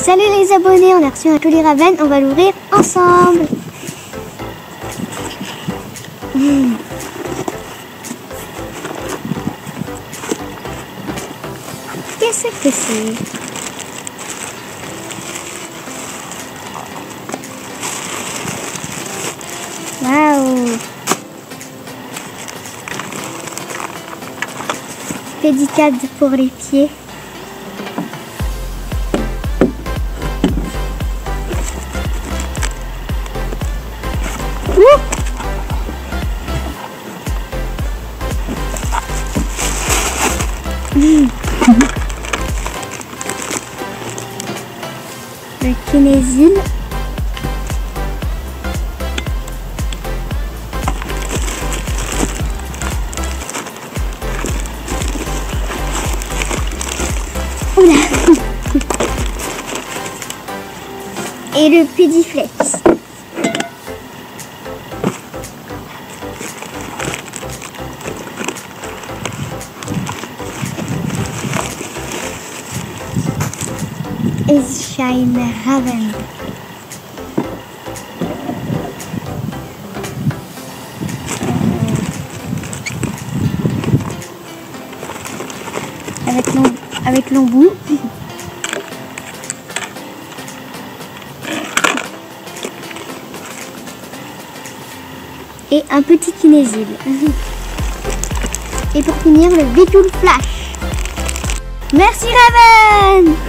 Salut les abonnés, on a reçu un colis Raven, on va l'ouvrir ensemble. Qu'est-ce que c'est? Waouh! Pédicade pour les pieds. Le Kinésil. Oula. Et le Pédiflex. Is Shine Raven. Avec l'embout. Et un petit Kinésil. Et pour finir, le Véhicule Flash. Merci Raven!